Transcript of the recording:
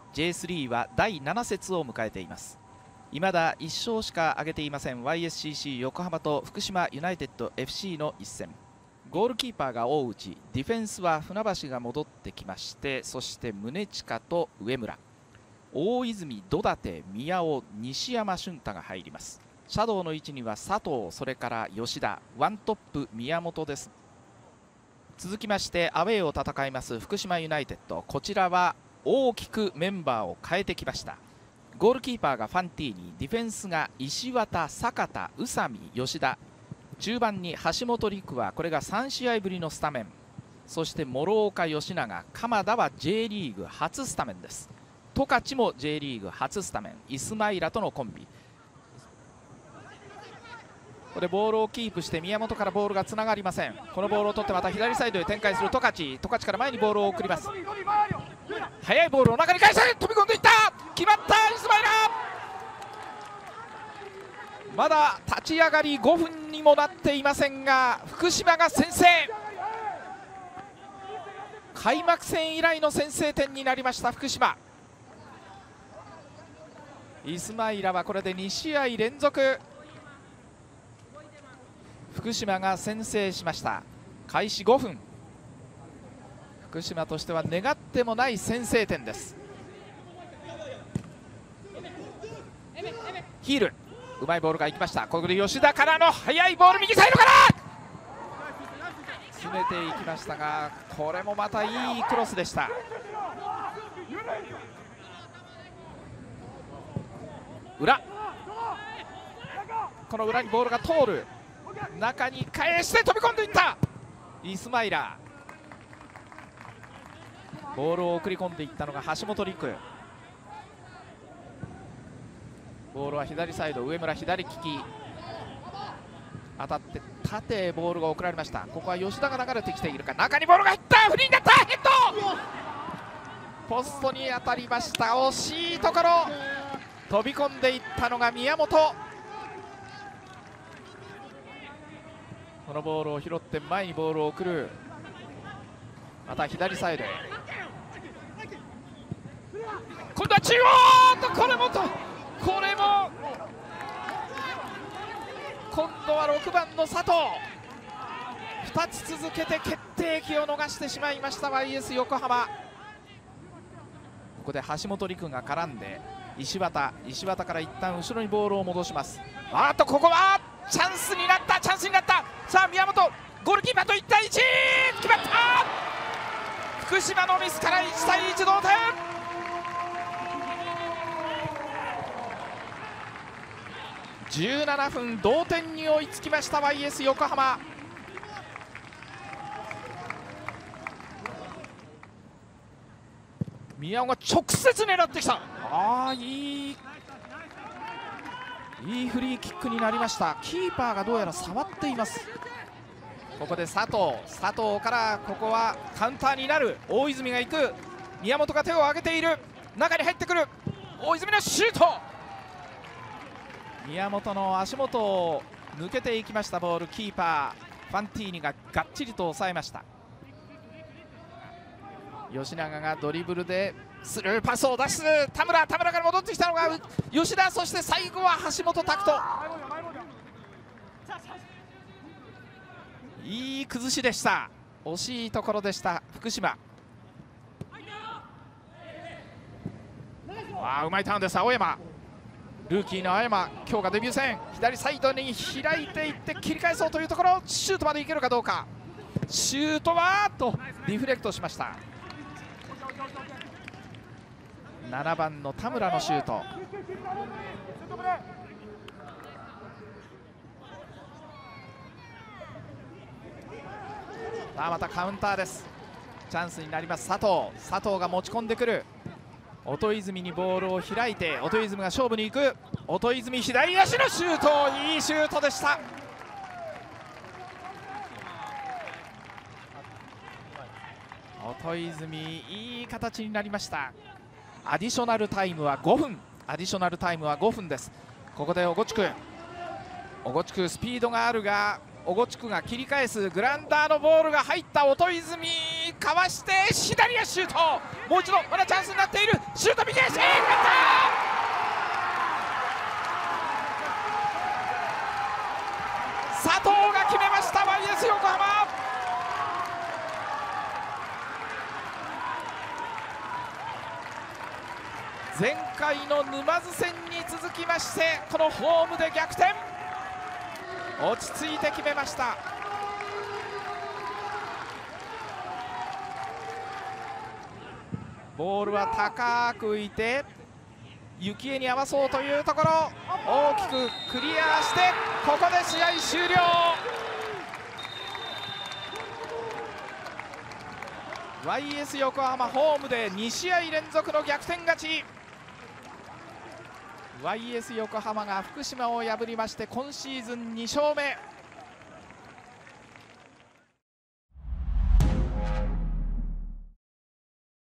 J3 は第7節を迎えています。未だ1勝しか挙げていません YSCC 横浜と福島ユナイテッド FC の一戦。ゴールキーパーが大内、ディフェンスは船橋が戻ってきまして、そして宗近と上村、大泉、戸立、宮尾、西山俊太が入ります。シャドウの位置には佐藤、それから吉田、ワントップ宮本です。続きましてアウェーを戦います福島ユナイテッド、こちらは大きくメンバーを変えてきました。ゴールキーパーがファンティーニ、ディフェンスが石渡、坂田、宇佐美、吉田、中盤に橋本陸はこれが3試合ぶりのスタメン、そして諸岡、吉永、鎌田は J リーグ初スタメンです。十勝も J リーグ初スタメン、イスマイラとのコンビ。ここでボールをキープして宮本からボールがつながりません。このボールを取ってまた左サイドへ展開する十勝から前にボールを送ります。速いボールを中に返して飛び込んでいった、決まった、イスマイラ。まだ立ち上がり5分にもなっていませんが福島が先制、開幕戦以来の先制点になりました福島。イスマイラはこれで2試合連続、福島が先制しました。開始5分、福島としては願ってもない先制点です。ヒール、うまいボールがいきました。ここで吉田からの速いボール、右サイドから詰めていきましたが、これもまたいいクロスでした。裏、この裏にボールが通る、中に返して飛び込んでいったイスマイラ。ボールを送り込んでいったのが橋本陸。ボールは左サイド、上村左利き、当たって縦へボールが送られました。ここは吉田が流れてきているか、中にボールが入った、フリーになった、ヘッド、ポストに当たりました。惜しいところ、飛び込んでいったのが宮本。このボールを拾って前にボールを送る、また左サイドへ、今度は中央と、これも今度は6番の佐藤、2つ続けて決定機を逃してしまいました YS 横浜。ここで橋本陸が絡んで石渡から一旦後ろにボールを戻します。ここはチャンスになった、さあ宮本、ゴールキーパーと1対1、決まった。福島のミスから1対1同点。17分同点に追いつきました YS 横浜。宮尾が直接狙ってきた、いいフリーキックになりました。キーパーがどうやら触っています。ここで佐藤からここはカウンターになる、大泉が行く、宮本が手を挙げている、中に入ってくる大泉のシュート、宮本の足元を抜けていきましたボール、キーパーファンティーニががっちりと抑えました。吉永がドリブルでスルーパスを出す、田村から戻ってきたのが吉田、そして最後は橋本拓人、いい崩しでした。惜しいところでした福島。うまいターンです。青山、ルーキーの青山、今日がデビュー戦、左サイドに開いていって切り返そうというところ、シュートまでいけるかどうか、シュートはリフレクトしました。7番の田村のシュート、またカウンターです。チャンスになります。佐藤が持ち込んでくる、音泉にボールを開いて音泉が勝負に行く、音泉左足のシュート、いいシュートでした。音泉いい形になりました。アディショナルタイムは5分です。ここで小野地区スピードがあるが小後地区が切り返すグランダーのボールが入った音泉、かわして左足シュート、もう一度まだチャンスになっている、シュート右足決めた。佐藤が決めました。 YS 横浜。前回の沼津戦に続きましてこのホームで逆転、落ち着いて決めました。ボールは高く浮いて幸恵に合わそうというところ、大きくクリアしてここで試合終了。YS 横浜ホームで2試合連続の逆転勝ち。YS 横浜が福島を破りまして今シーズン2勝目。